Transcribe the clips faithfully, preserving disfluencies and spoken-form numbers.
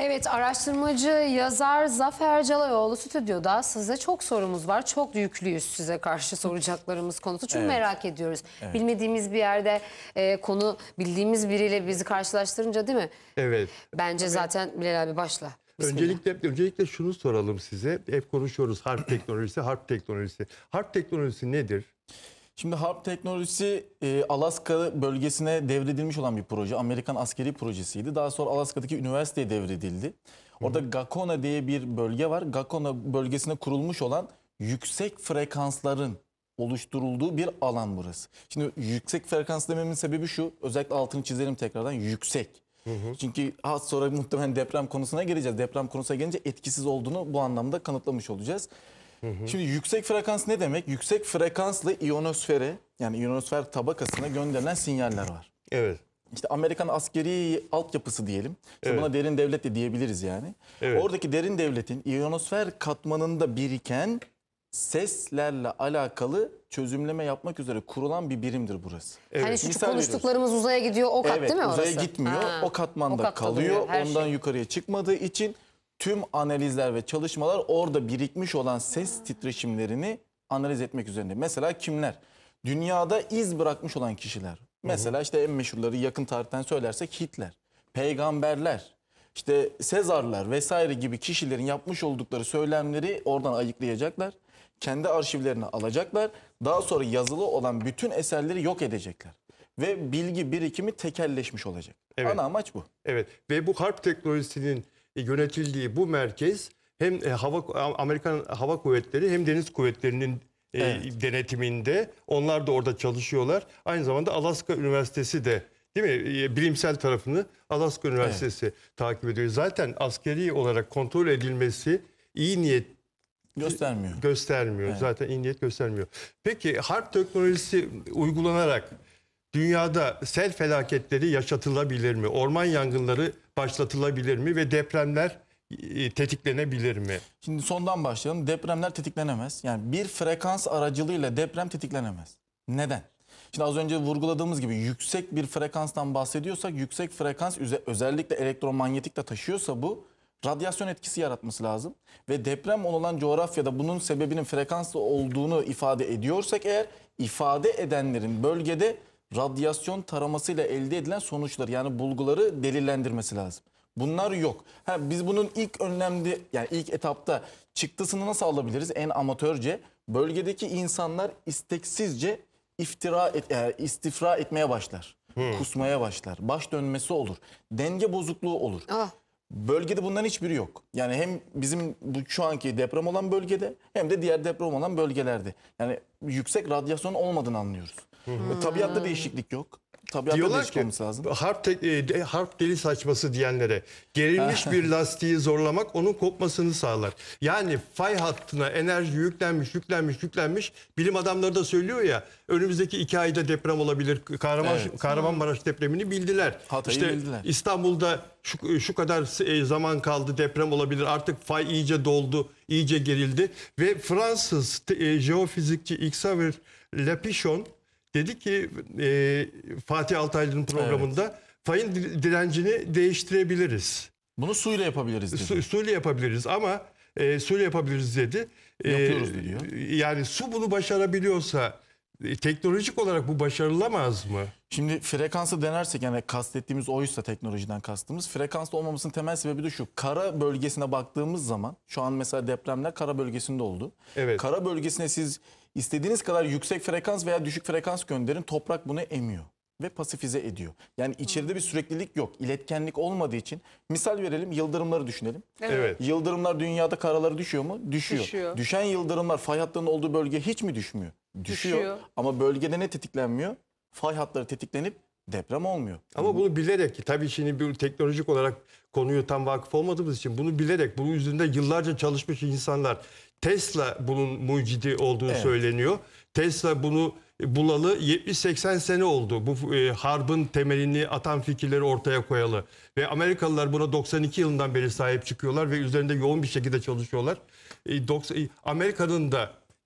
Evet, araştırmacı, yazar Zafer Calayoğlu stüdyoda. Size çok sorumuz var. Çok yüklüyüz size karşı soracaklarımız konusu. Çok Evet. merak ediyoruz. Evet. Bilmediğimiz bir yerde e, konu bildiğimiz biriyle bizi karşılaştırınca değil mi? Evet. Bence zaten Bilal abi başla. Bismillah. Öncelikle öncelikle şunu soralım size. Hep konuşuyoruz harp teknolojisi, harp teknolojisi. Harp teknolojisi nedir? Şimdi harp teknolojisi e, Alaska bölgesine devredilmiş olan bir proje. Amerikan askeri projesiydi. Daha sonra Alaska'daki üniversiteye devredildi. Orada Gakona diye bir bölge var. Gakona bölgesine kurulmuş olan yüksek frekansların oluşturulduğu bir alan burası. Şimdi yüksek frekans dememin sebebi şu. Özellikle altını çizelim tekrardan. Yüksek. Hı hı. Çünkü az sonra muhtemelen deprem konusuna geleceğiz. Deprem konusuna gelince etkisiz olduğunu bu anlamda kanıtlamış olacağız. Hı hı. Şimdi yüksek frekans ne demek? Yüksek frekanslı iyonosfere, yani iyonosfer tabakasına gönderilen sinyaller var. Evet. İşte Amerikan askeri altyapısı diyelim. İşte Evet. buna derin devlet de diyebiliriz yani. Evet. Oradaki derin devletin iyonosfer katmanında biriken seslerle alakalı çözümleme yapmak üzere kurulan bir birimdir burası. Evet. Hani şu Misal konuştuklarımız uzaya gidiyor, o kat Evet, değil mi orası? uzaya gitmiyor. Ha, O katmanda o kat kalıyor. kalıyor, her Ondan şey. yukarıya çıkmadığı için tüm analizler ve çalışmalar orada birikmiş olan ses titreşimlerini analiz etmek üzerine. Mesela kimler? Dünyada iz bırakmış olan kişiler. Mesela işte en meşhurları yakın tarihten söylersek Hitler, peygamberler, işte Sezarlar vesaire gibi kişilerin yapmış oldukları söylemleri oradan ayıklayacaklar. Kendi arşivlerine alacaklar. Daha sonra yazılı olan bütün eserleri yok edecekler. Ve bilgi birikimi tekelleşmiş olacak. Evet. Ana amaç bu. Evet. Ve bu harp teknolojisinin yönetildiği bu merkez hem hava Amerikan Hava Kuvvetleri hem Deniz Kuvvetleri'nin Evet. e, denetiminde. Onlar da orada çalışıyorlar. Aynı zamanda Alaska Üniversitesi de, değil mi? E, bilimsel tarafını Alaska Üniversitesi evet. takip ediyor. Zaten askeri olarak kontrol edilmesi iyi niyet Göstermiyor. göstermiyor. Evet. Zaten iyi niyet göstermiyor. Peki harp teknolojisi uygulanarak dünyada sel felaketleri yaşatılabilir mi? Orman yangınları başlatılabilir mi? Ve depremler e, tetiklenebilir mi? Şimdi sondan başlayalım. Depremler tetiklenemez. Yani bir frekans aracılığıyla deprem tetiklenemez. Neden? Şimdi az önce vurguladığımız gibi yüksek bir frekanstan bahsediyorsak, yüksek frekans özellikle elektromanyetik de taşıyorsa bu radyasyon etkisi yaratması lazım. Ve deprem olan coğrafyada bunun sebebinin frekanslı olduğunu ifade ediyorsak eğer, ifade edenlerin bölgede radyasyon taramasıyla elde edilen sonuçları, yani bulguları delillendirmesi lazım. Bunlar yok. Ha, biz bunun ilk önemli, yani ilk etapta çıktısını nasıl alabiliriz? En amatörce bölgedeki insanlar isteksizce iftira et, yani istifra etmeye başlar. Hmm. Kusmaya başlar. Baş dönmesi olur. Denge bozukluğu olur. Ah. Bölgede bunların hiçbiri yok. Yani hem bizim bu şu anki deprem olan bölgede hem de diğer deprem olan bölgelerde. Yani yüksek radyasyon olmadığını anlıyoruz. Hmm. Tabiatta değişiklik yok. Tabiatta Diyorlar değişik ki olması lazım. harp, te, e, harp deli saçması diyenlere gerilmiş bir lastiği zorlamak onun kopmasını sağlar. Yani fay hattına enerji yüklenmiş, yüklenmiş, yüklenmiş. Bilim adamları da söylüyor ya, önümüzdeki iki ayda deprem olabilir. Kahraman, Evet. Kahramanmaraş depremini bildiler. Hatay'ı işte bildiler. İstanbul'da şu, şu kadar e, zaman kaldı, deprem olabilir. Artık fay iyice doldu, iyice gerildi. Ve Fransız e, jeofizikçi Xavier Lapichon dedi ki e, Fatih Altaylı'nın programında evet. fayın direncini değiştirebiliriz. Bunu suyla yapabiliriz dedi. Su, suyla yapabiliriz ama e, suyla yapabiliriz dedi. Yapıyoruz e, diyor. Yani su bunu başarabiliyorsa e, teknolojik olarak bu başarılamaz mı? Şimdi frekansı denersek, yani kastettiğimiz oysa teknolojiden kastımız, frekanslı olmamasının temel sebebi de şu. Kara bölgesine baktığımız zaman, şu an mesela depremler kara bölgesinde oldu. Evet. Kara bölgesine siz istediğiniz kadar yüksek frekans veya düşük frekans gönderin, toprak bunu emiyor ve pasifize ediyor. Yani içeride bir süreklilik yok, iletkenlik olmadığı için. Misal verelim, yıldırımları düşünelim. Evet. Yıldırımlar dünyada karaları düşüyor mu? Düşüyor. Düşüyor. Düşen yıldırımlar fay hattının olduğu bölge hiç mi düşmüyor? Düşüyor. Düşüyor. Ama bölgede ne tetiklenmiyor? Fay hatları tetiklenip deprem olmuyor. Ama bunu bilerek, tabii şimdi bir teknolojik olarak konuyu tam vakıf olmadığımız için bunu bilerek, bunun üzerinde yıllarca çalışmış insanlar, Tesla bunun mucidi olduğu evet. söyleniyor. Tesla bunu bulalı yetmiş seksen sene oldu. Bu e, harbın temelini atan fikirleri ortaya koyalı. Ve Amerikalılar buna doksan iki yılından beri sahip çıkıyorlar ve üzerinde yoğun bir şekilde çalışıyorlar. E, Amerika'nın da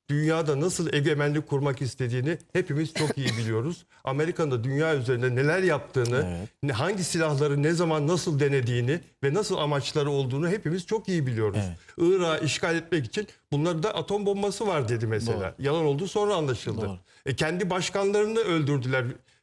dünyada nasıl egemenlik kurmak istediğini hepimiz çok iyi biliyoruz. Amerika'nın da dünya üzerinde neler yaptığını, Evet. ne- hangi silahları ne zaman nasıl denediğini ve nasıl amaçları olduğunu hepimiz çok iyi biliyoruz. Irak'ı işgal etmek için bunlarda atom bombası var dedi mesela. Doğru. Yalan oldu sonra anlaşıldı. Doğru. E, kendi başkanlarını öldürdüler.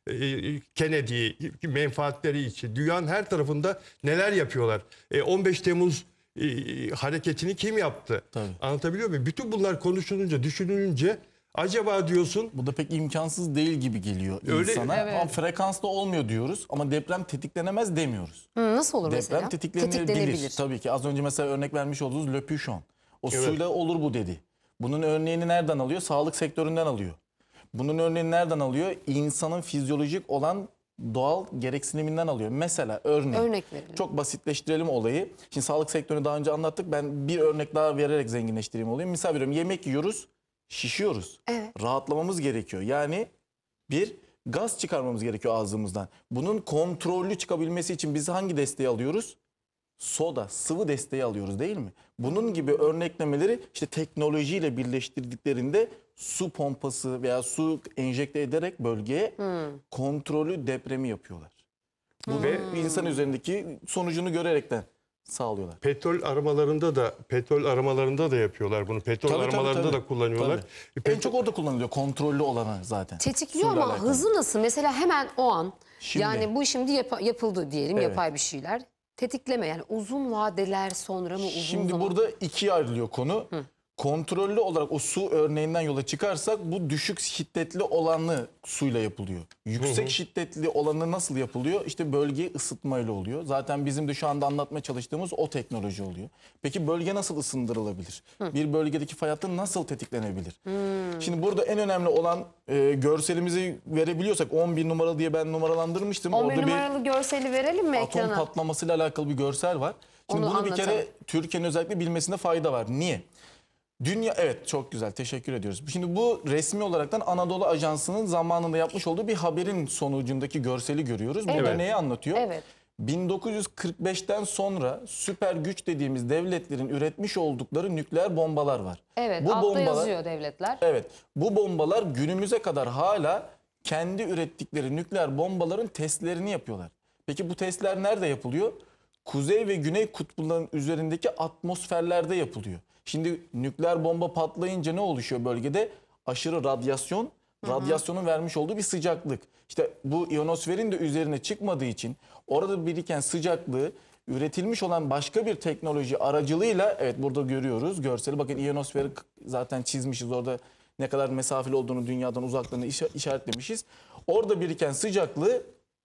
e, Kennedy'yi menfaatleri için. Dünyanın her tarafında neler yapıyorlar. E, on beş Temmuz e, hareketini kim yaptı? Tabii. Anlatabiliyor muyum? Bütün bunlar konuşulunca, düşünülünce acaba diyorsun Bu da pek imkansız değil gibi geliyor Öyle- insana. Evet. Ama frekansla olmuyor diyoruz ama deprem tetiklenemez demiyoruz. Hı, nasıl olur Deprem mesela? tetiklenebilir. Tabii ki az önce mesela örnek vermiş olduğunuz Le Puchon. O Evet. suyla olur bu dedi. Bunun örneğini nereden alıyor? Sağlık sektöründen alıyor. Bunun örneğini nereden alıyor? İnsanın fizyolojik olan doğal gereksiniminden alıyor. Mesela örneğin. Örnek verelim. Çok basitleştirelim olayı. Şimdi sağlık sektörünü daha önce anlattık. Ben bir örnek daha vererek zenginleştireyim olayı. Misal veriyorum, yemek yiyoruz, şişiyoruz. Evet. Rahatlamamız gerekiyor. Yani bir gaz çıkarmamız gerekiyor ağzımızdan. Bunun kontrollü çıkabilmesi için biz hangi desteği alıyoruz? Soda, sıvı desteği alıyoruz değil mi? Bunun gibi örneklemeleri işte teknolojiyle birleştirdiklerinde su pompası veya su enjekte ederek bölgeye kontrollü depremi yapıyorlar. Bu Ve- ve insan üzerindeki sonucunu görerekten sağlıyorlar. petrol aramalarında da petrol aramalarında da yapıyorlar bunu. Petrol Tabii, tabii, aramalarında tabii. da kullanıyorlar. Tabii. E, En çok orada kullanılıyor, kontrollü olanı zaten. Tetikliyor Suyla ama alakalı. hızı nasıl? Mesela hemen o an Şimdi- yani bu şimdi yap- yapıldı diyelim, Evet. yapay bir şeyler. Tetikleme yani uzun vadeler sonra mı uzun Şimdi zaman? burada ikiye ayrılıyor konu. Kontrollü olarak o su örneğinden yola çıkarsak bu düşük şiddetli olanı suyla yapılıyor. Yüksek şiddetli olanı nasıl yapılıyor? İşte bölgeyi ısıtmayla oluyor. Zaten bizim de şu anda anlatmaya çalıştığımız o teknoloji oluyor. Peki bölge nasıl ısındırılabilir? Bir bölgedeki fay hattı nasıl tetiklenebilir? Şimdi burada en önemli olan e, görselimizi verebiliyorsak on bir numaralı diye ben numaralandırmıştım. on bir Orada bir numaralı görseli verelim mi atom ekrana? patlamasıyla alakalı bir görsel var. Şimdi Onu bunu bir kere anlatalım. Türkiye'nin özellikle bilmesinde fayda var. Niye? Dünya, evet, çok güzel, teşekkür ediyoruz. Şimdi bu resmi olaraktan Anadolu Ajansı'nın zamanında yapmış olduğu bir haberin sonucundaki görseli görüyoruz. Bu da Evet. neyi anlatıyor? Evet. bin dokuz yüz kırk beşten sonra süper güç dediğimiz devletlerin üretmiş oldukları nükleer bombalar var. Evet, bu altta bombalar, yazıyor devletler. Evet, bu bombalar günümüze kadar hala kendi ürettikleri nükleer bombaların testlerini yapıyorlar. Peki bu testler nerede yapılıyor? Kuzey ve güney kutbuların üzerindeki atmosferlerde yapılıyor. Şimdi nükleer bomba patlayınca ne oluşuyor bölgede? Aşırı radyasyon, radyasyonun vermiş olduğu bir sıcaklık. İşte bu ionosferin de üzerine çıkmadığı için orada biriken sıcaklığı üretilmiş olan başka bir teknoloji aracılığıyla, evet burada görüyoruz görseli. Bakın ionosferi zaten çizmişiz orada, ne kadar mesafeli olduğunu, dünyadan uzaklığını işa- işaretlemişiz. Orada biriken sıcaklığı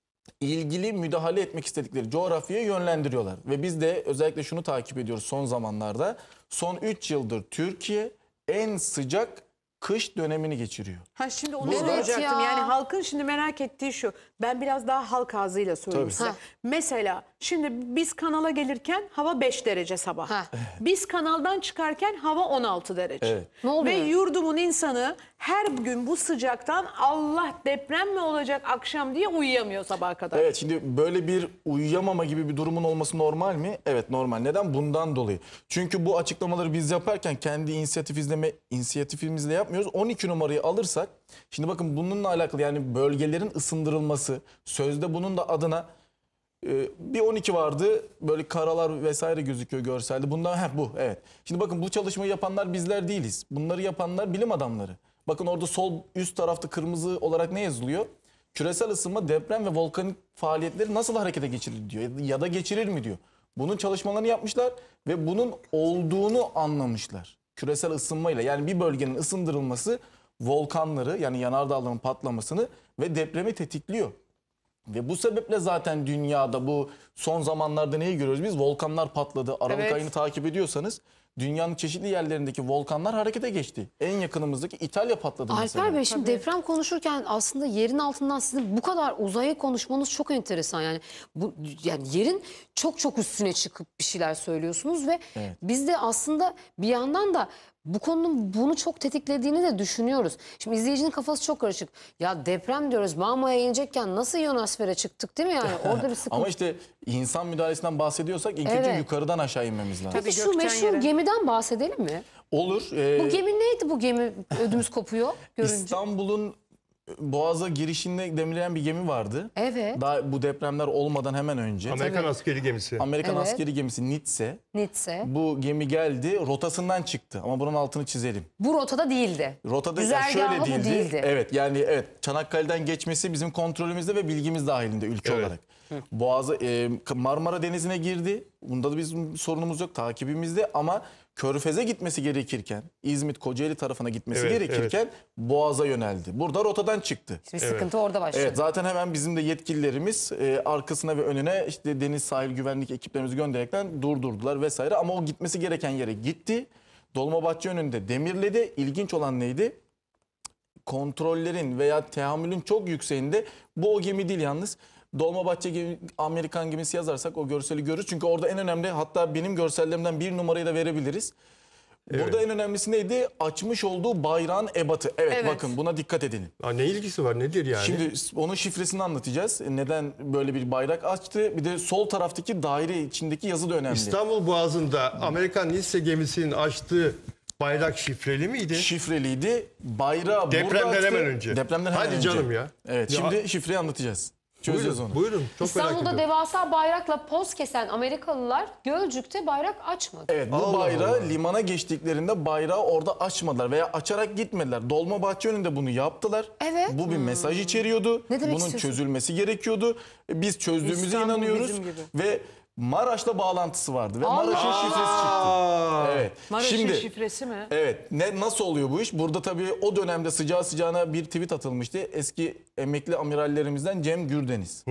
ilgili müdahale etmek istedikleri coğrafyaya yönlendiriyorlar. Ve biz de özellikle şunu takip ediyoruz son zamanlarda. Son üç yıldır Türkiye en sıcak kış dönemini geçiriyor. Ha şimdi onu Evet soracaktım. ya. Yani halkın şimdi merak ettiği şu. Ben biraz daha halk ağzıyla söyleyeyim Tabii. size. Ha. Mesela şimdi biz kanala gelirken hava beş derece sabah. Ha. Biz kanaldan çıkarken hava on altı derece. Evet. Ne oluyor? Ve yurdumun insanı her gün bu sıcaktan Allah deprem mi olacak akşam diye uyuyamıyor sabaha kadar. Evet, şimdi böyle bir uyuyamama gibi bir durumun olması normal mi? Evet, normal. Neden? Bundan dolayı. Çünkü bu açıklamaları biz yaparken kendi inisiyatifimizle, inisiyatifimizle yapmıyoruz. on iki numarayı alırsak, şimdi bakın bununla alakalı yani bölgelerin ısındırılması, sözde bunun da adına e, bir on iki vardı, böyle karalar vesaire gözüküyor görselde. Bundan heh, bu evet. Şimdi bakın bu çalışmayı yapanlar bizler değiliz. Bunları yapanlar bilim adamları. Bakın orada sol üst tarafta kırmızı olarak ne yazılıyor? Küresel ısınma, deprem ve volkanik faaliyetleri nasıl harekete geçirilir diyor ya da geçirir mi diyor. Bunun çalışmalarını yapmışlar ve bunun olduğunu anlamışlar. Küresel ısınmayla, yani bir bölgenin ısındırılması volkanları, yani yanardağların patlamasını ve depremi tetikliyor. Ve bu sebeple zaten dünyada bu son zamanlarda neyi görüyoruz biz? Volkanlar patladı. Aralık Evet. ayını takip ediyorsanız dünyanın çeşitli yerlerindeki volkanlar harekete geçti. En yakınımızdaki İtalya patladı mesela. Alper Bey, şimdi deprem konuşurken aslında yerin altından sizin bu kadar uzayı konuşmanız çok enteresan. Yani bu yani yerin çok çok üstüne çıkıp bir şeyler söylüyorsunuz ve Evet. biz de aslında bir yandan da bu konunun bunu çok tetiklediğini de düşünüyoruz. Şimdi izleyicinin kafası çok karışık. Ya deprem diyoruz, Marmara'ya inecekken nasıl ionosfere çıktık değil mi yani? Orada bir sıkıntı. Ama işte insan müdahalesinden bahsediyorsak ilk önce Evet. yukarıdan aşağı inmemiz lazım. Peki şu gökten meşhur yere. gemiden bahsedelim mi? Olur. Ee, Bu gemi neydi bu gemi? Ödümüz kopuyor görünce. İstanbul'un Boğaz'a girişinde demirleyen bir gemi vardı. Evet. Daha bu depremler olmadan hemen önce. Amerikan Tabii. askeri gemisi. Amerikan Evet. askeri gemisi Nietzsche. Nietzsche. Bu gemi geldi, rotasından çıktı. Ama bunun altını çizelim. Bu rotada değildi. Rotada yani Güzergahı şöyle bu değildi. değildi. Evet yani evet Çanakkale'den geçmesi bizim kontrolümüzde ve bilgimiz dahilinde ülke Evet. olarak. Boğaz'a e, Marmara Denizi'ne girdi. Bunda da bizim sorunumuz yok, takibimizde ama Körfez'e gitmesi gerekirken, İzmit, Kocaeli tarafına gitmesi Evet, gerekirken Boğaz'a yöneldi. Burada rotadan çıktı. Şimdi sıkıntı orada başladı. Evet zaten hemen bizim de yetkililerimiz e, arkasına ve önüne işte deniz sahil güvenlik ekiplerimizi göndererekten durdurdular vesaire. Ama o gitmesi gereken yere gitti. Dolmabahçe önünde demirledi. İlginç olan neydi? Kontrollerin veya teamülün çok yükseğinde bu o gemi değil yalnız. Dolmabahçe gemi, Amerikan gemisi yazarsak o görseli görürüz. Çünkü orada en önemli hatta benim görsellerimden bir numarayı da verebiliriz. Burada en önemlisi neydi? Açmış olduğu bayrağın ebatı. Evet, Evet. bakın buna dikkat edin. Aa, ne ilgisi var nedir yani? Şimdi onun şifresini anlatacağız. Neden böyle bir bayrak açtı? Bir de sol taraftaki daire içindeki yazı da önemli. İstanbul Boğazı'nda Amerikan Nice gemisinin açtığı bayrak şifreli miydi? Şifreliydi. Bayrağı burada Depremden açtı. hemen önce. Depremden hemen Hadi önce. canım ya. Evet Ya- şimdi şifreyi anlatacağız. Çözeceğiz Buyurun, onu. buyurun. Çok merak İstanbul'da ediyorum. devasa bayrakla poz kesen Amerikalılar Gölcük'te bayrak açmadı. Evet bu Allah bayrağı Allah. limana geçtiklerinde bayrağı orada açmadılar veya açarak gitmediler. Dolmabahçe önünde bunu yaptılar. Evet. Bu bir mesaj içeriyordu. Ne demek Bunun istiyorsun? çözülmesi gerekiyordu. Biz çözdüğümüze İstanbul inanıyoruz. bizim gibi. Ve Maraş'la bağlantısı vardı ve Allah Maraş'ın Allah. şifresi çıktı. Evet. Maraş'ın Şimdi şifresi mi? evet ne nasıl oluyor bu iş? Burada tabii o dönemde sıcağı sıcağına bir tweet atılmıştı. Eski emekli amirallerimizden Cem Gürdeniz.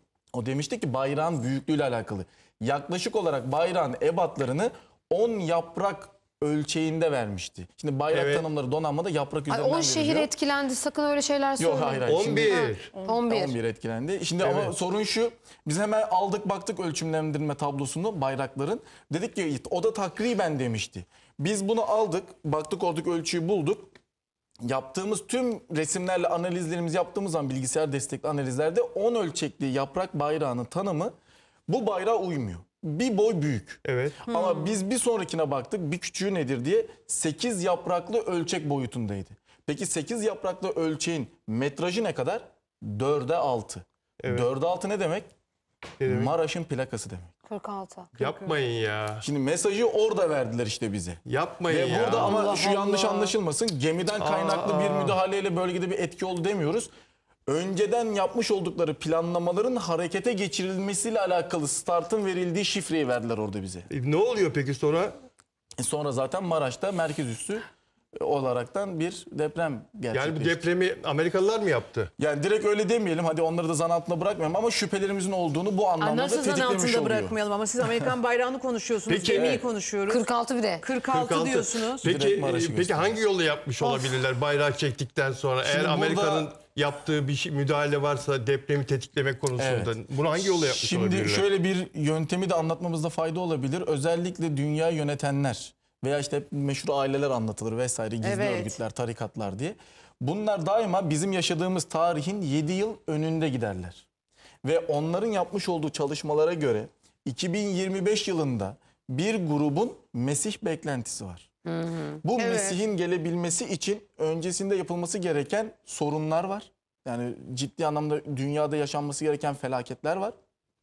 O demişti ki bayrağın büyüklüğüyle alakalı. Yaklaşık olarak bayrağın ebatlarını on yaprak ölçeğinde vermişti. Şimdi bayrak Evet. tanımları donanmada yaprak Ay, üzerinden on şehir veriliyor. etkilendi, sakın öyle şeyler söylemeyin. Yok hayır hayır. on Şimdi- bir. on bir. on bir etkilendi. Şimdi ama Evet. sorun şu. Biz hemen aldık baktık ölçümlendirme tablosunu bayrakların. Dedik ki o da takriben demişti. Biz bunu aldık. Baktık oradaki ölçüyü bulduk. Yaptığımız tüm resimlerle analizlerimizi yaptığımız zaman bilgisayar destekli analizlerde on ölçekli yaprak bayrağının tanımı bu bayrağa uymuyor. Bir boy büyük. Evet. Ama biz bir sonrakine baktık bir küçüğü nedir diye sekiz yapraklı ölçek boyutundaydı. Peki sekiz yapraklı ölçeğin metrajı ne kadar? dörde altı. Evet. dörde altı ne demek? Ne demek? Maraş'ın plakası demek. kırk altı. Yapmayın ya. Şimdi mesajı orada verdiler işte bize. Yapmayın Ve ya. burada ama Allah şu yanlış Allah. anlaşılmasın. Gemiden kaynaklı bir müdahaleyle bölgede bir etki oldu demiyoruz. Önceden yapmış oldukları planlamaların harekete geçirilmesiyle alakalı startın verildiği şifreyi verdiler orada bize. E, ne oluyor peki sonra? E sonra zaten Maraş'ta merkez üssü olaraktan bir deprem Yani bu gerçekleşti. depremi Amerikalılar mı yaptı? Yani direkt öyle demeyelim. Hadi onları da zan altında bırakmayalım ama şüphelerimizin olduğunu bu anlamda Aa, da nasıl zan tetiklemiş altında oluyor. bırakmayalım ama siz Amerikan bayrağını konuşuyorsunuz, Peki, gemiyi evet. konuşuyoruz. kırk altı bir de. kırk altı, kırk altı. diyorsunuz. Peki, Direkt Maraş'ı e, peki gösteriyoruz. hangi yolla yapmış olabilirler bayrak çektikten sonra? Eğer Şimdi burada- Amerika'nın yaptığı bir şey, müdahale varsa depremi tetiklemek konusunda Evet. bunu hangi yolla yapmış Şimdi olabilirler? şöyle bir yöntemi de anlatmamızda fayda olabilir. Özellikle dünya yönetenler veya işte hep meşhur aileler anlatılır vesaire gizli Evet. örgütler, tarikatlar diye. Bunlar daima bizim yaşadığımız tarihin yedi yıl önünde giderler. Ve onların yapmış olduğu çalışmalara göre iki bin yirmi beş yılında bir grubun Mesih beklentisi var. Bu Evet. Mesih'in gelebilmesi için öncesinde yapılması gereken sorunlar var. Yani ciddi anlamda dünyada yaşanması gereken felaketler var.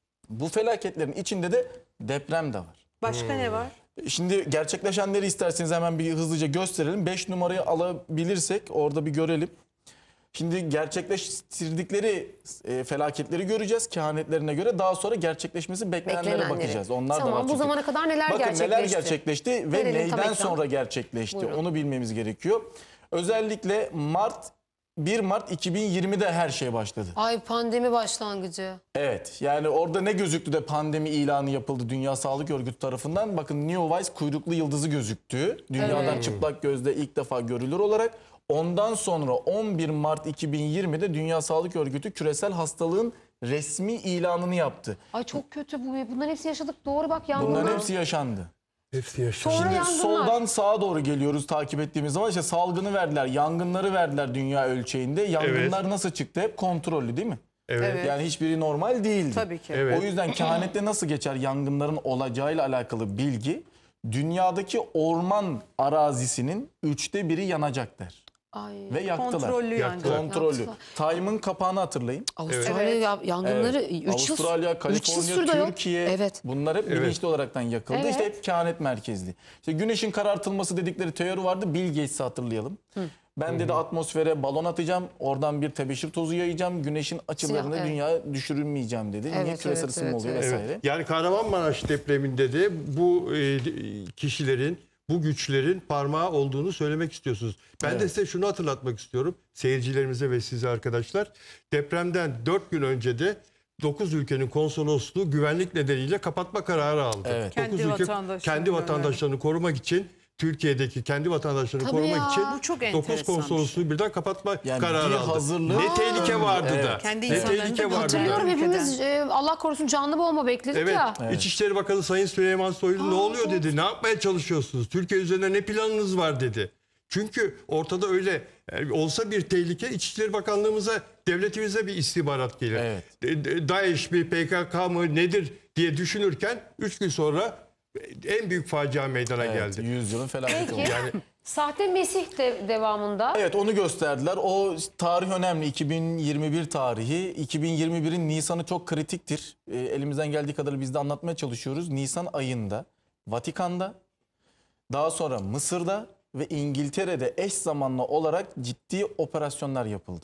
Bu felaketlerin içinde de deprem de var. Başka ne var? Şimdi gerçekleşenleri isterseniz hemen bir hızlıca gösterelim. beş numarayı alabilirsek orada bir görelim. Şimdi gerçekleştirdikleri e, felaketleri göreceğiz kehanetlerine göre. Daha sonra gerçekleşmesi beklenenlere Beklenenleri. bakacağız. Onlar da Tamam, var bu çünkü. zamana kadar neler Bakın gerçekleşti? neler gerçekleşti ve Verelim tam neyden ekran. sonra gerçekleşti Buyurun. onu bilmemiz gerekiyor. Özellikle Mart bir Mart iki bin yirmide her şey başladı. Ay, pandemi başlangıcı. Evet yani orada ne gözüktü de pandemi ilanı yapıldı Dünya Sağlık Örgütü tarafından. Bakın Neowise kuyruklu yıldızı gözüktü. Dünyadan Evet. çıplak gözle ilk defa görülür olarak. Ondan sonra on bir Mart iki bin yirmide Dünya Sağlık Örgütü küresel hastalığın resmi ilanını yaptı. Ay çok kötü bu. Bunların hepsi yaşadık. Doğru bak yangınlar. Bunların hepsi yaşandı. Hepsi yaşandı. Sonra Şimdi yangınlar. soldan sağa doğru geliyoruz takip ettiğimiz zaman. İşte salgını verdiler, yangınları verdiler dünya ölçeğinde. Yangınlar Evet. nasıl çıktı? Hep kontrollü değil mi? Evet. Evet. Yani hiçbiri normal değildi. Tabii ki. Evet. O yüzden kehanette nasıl geçer yangınların olacağıyla alakalı bilgi, dünyadaki orman arazisinin üçte biri yanacak der. Ay. Ve yaktılar. Kontrollü Yaktılar. yangın. Kontrollü. Yaktılar. Time'ın kapağını hatırlayın. Avustralya Evet. ya- yangınları Evet. üç yıl Avustralya, üç yıl Kaliforniya, sürdü yok. Türkiye Evet. bunlar hep bilinçli olaraktan yakıldı. Evet. İşte hep kehanet merkezli. İşte güneşin karartılması dedikleri teori vardı. Bill Gates'i hatırlayalım. Ben dedi atmosfere balon atacağım. Oradan bir tebeşir tozu yayacağım. Güneşin açılarını Siyah, evet. dünyaya düşürülmeyeceğim dedi. Niye Evet, küresel evet, ısınma evet, oluyor evet. vesaire. Evet. Yani Kahramanmaraş depreminde de bu e, kişilerin, bu güçlerin parmağı olduğunu söylemek istiyorsunuz. Ben de Evet. size şunu hatırlatmak istiyorum seyircilerimize ve size arkadaşlar. Depremden dört gün önce de dokuz ülkenin konsolosluğu güvenlik nedeniyle kapatma kararı aldı. Evet. Kendi dokuz ülke vatandaşlarını kendi vatandaşlarını korumak için Türkiye'deki kendi vatandaşlarını Tabii korumak ya. için Bu çok dokuz enteresan bir konsolosluğu birden kapatma Yani kararı bir aldı. hazırlık- Ne tehlike vardı Evet. da. Kendi ne insanlarını tehlike da vardı da. Hatırlıyorum Ülkeden. hepimiz e, Allah korusun canlı bomba bekledik Evet. ya. İçişleri Bakanı Sayın Süleyman Soylu ne oluyor dedi. Ne yapmaya çalışıyorsunuz? Türkiye üzerinde ne planınız var dedi. Çünkü ortada öyle e, olsa bir tehlike İçişleri Bakanlığımıza, devletimize bir istihbarat gelir. Evet. E, de- DAEŞ mi, P K K mı nedir diye düşünürken üç gün sonra e, en büyük facia meydana Evet, geldi. yüzyılın felaketi Peki. oldu. Yani Sahte Mesih de devamında. Evet onu gösterdiler. O tarih önemli. iki bin yirmi bir tarihi. iki bin yirmi birin Nisan'ı çok kritiktir. E, elimizden geldiği kadarıyla biz de anlatmaya çalışıyoruz. Nisan ayında Vatikan'da, daha sonra Mısır'da ve İngiltere'de eş zamanlı olarak ciddi operasyonlar yapıldı.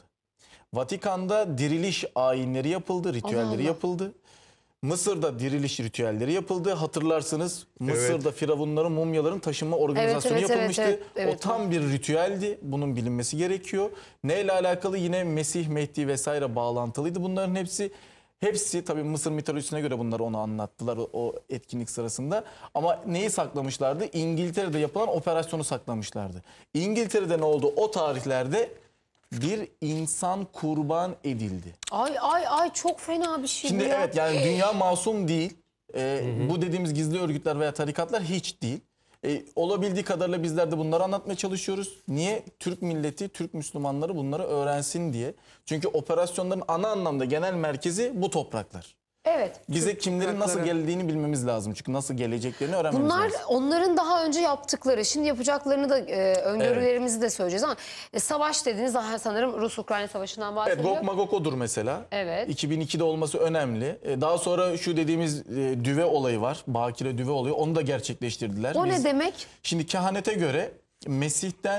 Vatikan'da diriliş ayinleri yapıldı, ritüelleri Allah Allah. yapıldı. Mısır'da diriliş ritüelleri yapıldı. Hatırlarsınız Mısır'da firavunların, mumyaların taşınma organizasyonu evet, evet, yapılmıştı. evet, evet. O tam bir ritüeldi. Bunun bilinmesi gerekiyor. Neyle alakalı? Yine Mesih, Mehdi vesaire bağlantılıydı. Bunların hepsi hepsi tabii Mısır mitolojisine göre bunları ona anlattılar o, o etkinlik sırasında. Ama neyi saklamışlardı? İngiltere'de yapılan operasyonu saklamışlardı. İngiltere'de ne oldu? O tarihlerde bir insan kurban edildi. Ay ay ay çok fena bir şey Şimdi bu ya. evet yani dünya masum değil. Ee, bu dediğimiz gizli örgütler veya tarikatlar hiç değil. Ee, olabildiği kadarıyla bizler de bunları anlatmaya çalışıyoruz. Niye? Türk milleti, Türk Müslümanları bunları öğrensin diye. Çünkü operasyonların ana anlamda genel merkezi bu topraklar. Evet. Bize kimlerin nasıl toprakları. geldiğini bilmemiz lazım. Çünkü nasıl geleceklerini öğrenmemiz Bunlar lazım. onların daha önce yaptıkları, şimdi yapacaklarını da e, öngörülerimizi de söyleyeceğiz ama e, savaş dediğiniz daha sanırım Rus-Ukrayna savaşından Evet, bahsediyor. Gog Magog odur mesela. Evet. iki bin ikide olması önemli. Ee, Daha sonra şu dediğimiz e, düve olayı var. Bakire düve olayı. Onu da gerçekleştirdiler. O Biz- ne demek? Şimdi kehanete göre Mesih'ten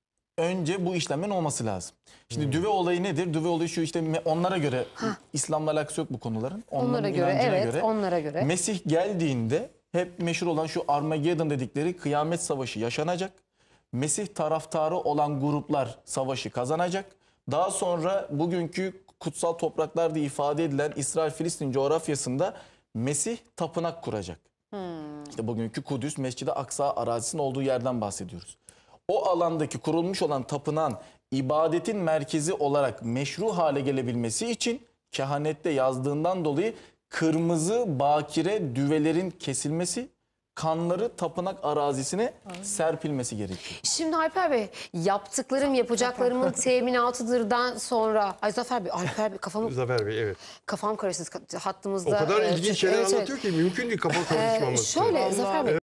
önce bu işlemin olması lazım. Şimdi Hmm. düve olayı nedir? Düve olayı şu işte me- onlara göre İslam'la alakası yok bu konuların. Onların Onlara göre, inancına evet, onlara göre. Mesih geldiğinde hep meşhur olan şu Armageddon dedikleri kıyamet savaşı yaşanacak. Mesih taraftarı olan gruplar savaşı kazanacak. Daha sonra bugünkü kutsal topraklar diye ifade edilen İsrail-Filistin coğrafyasında Mesih tapınak kuracak. İşte bugünkü Kudüs, Mescid-i Aksa arazisinin olduğu yerden bahsediyoruz. O alandaki kurulmuş olan tapınağın ibadetin merkezi olarak meşru hale gelebilmesi için kehanette yazdığından dolayı kırmızı bakire düvelerin kesilmesi, kanları tapınak arazisine serpilmesi gerekiyor. Şimdi Alper Bey, yaptıklarım yapacaklarımın teminatıdırdan sonra... Ay Zafer Bey, Alper Bey kafamı, Zafer Bey evet. kafam karıştı hattımızda. O kadar e, ilginç çünkü- şeyler evet, evet. anlatıyor ki mümkün değil kafa Ee, karışmaması. şöyle Zafer Bey,